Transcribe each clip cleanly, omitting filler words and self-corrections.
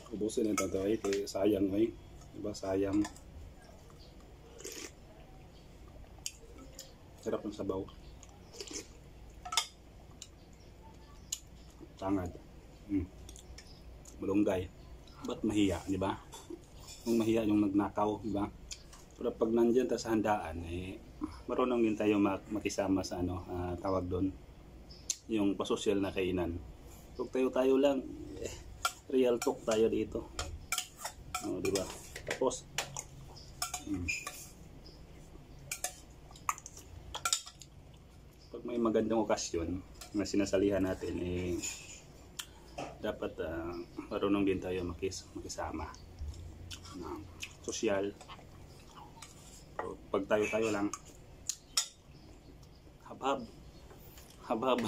Ubusin yung tatay kaya sayang ay. Diba sayang. Sarap ng sabaw. Tangad. Malunggay. Ba't mahiya, di ba? Yung mahiya yung nagnakaw, di ba? Pero pag nandiyan tayo sa handaan, marunong din tayo makisama sa tawag doon, yung pasosyal na kainan. Pag tayo lang, real talk tayo dito. Di ba? Tapos, pag may magandang okasyon na sinasalihan natin, dapat marunong din tayo makisama. Sosyal. So, pag tayo lang, habhab.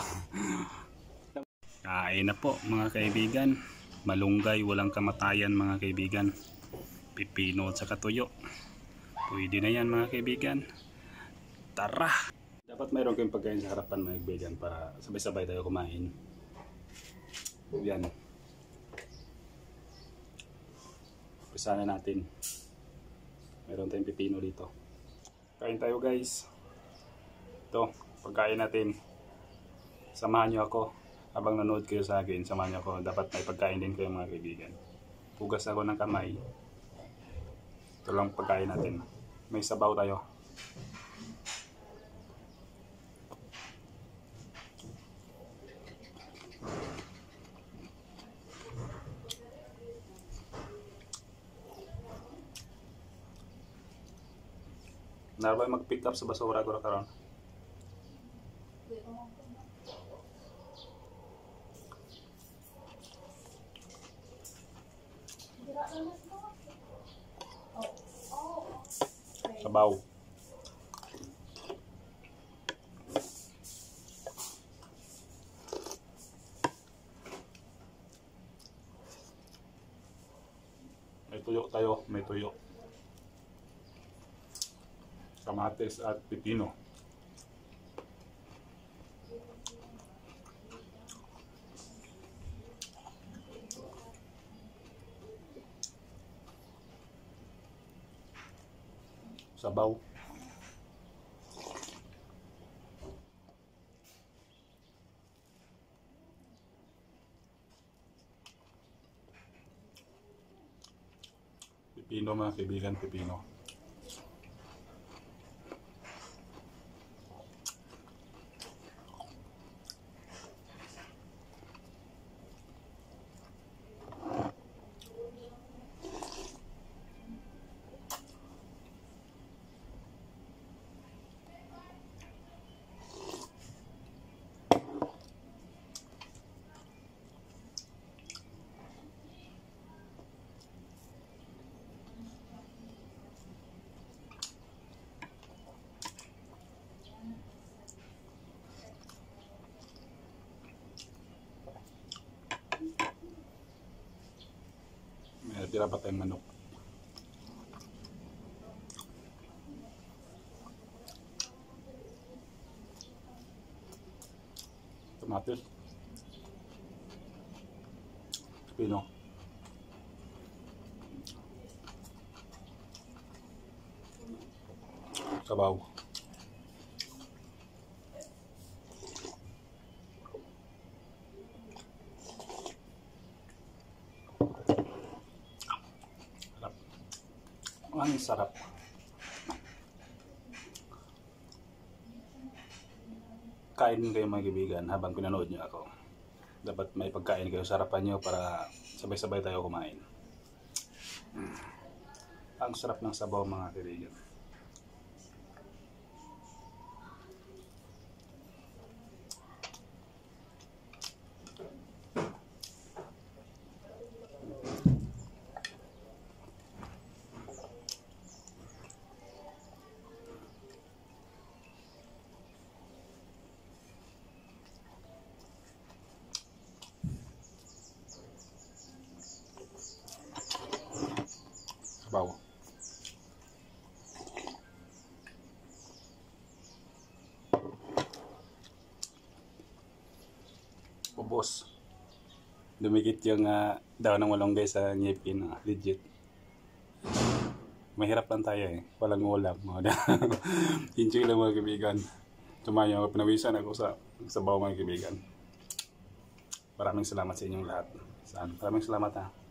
Kain na po mga kaibigan. Malunggay, walang kamatayan mga kaibigan. Pipino at saka tuyo. Pwede na yan mga kaibigan. Tara! Dapat mayroon kayong pagkain sa harapan mga kaibigan para sabay-sabay tayo kumain. Yan. Umpisa na natin. Meron tayong pipino dito. Kain tayo guys. Ito, pagkain natin. Samahan nyo ako. Habang nanood kayo sa akin, samahan nyo ako. Dapat may pagkain din kayo mga kaibigan. Hugas ako ng kamay. Ito lang pagkain natin. May sabaw tayo. Narabay mag-pick up sa basura ko karon. Sabaw. May tuyo tayo, may tuyo. Kamatis at pipino. Sabaw. Pipino mga kaibigan, pipino. May tira pa tayong manok. Tomatis. Pino. Sabaw. Ang sarap. Kain kayo mga kaibigan habang pinanood nyo ako. Dapat may pagkain kayo sa harapan nyo para sabay-sabay tayo kumain. Ang sarap ng sabaw mga kaibigan. Sabaw. Ubos. Dumikit yung daw ng malunggay sa ngipin. Legit. Mahirap lang tayo eh. Walang ulam. Enjoy lang mga kaibigan. Tumayo ako, pinawisan ako sa bawa mga kaibigan. Maraming salamat sa inyong lahat. Maraming salamat ha.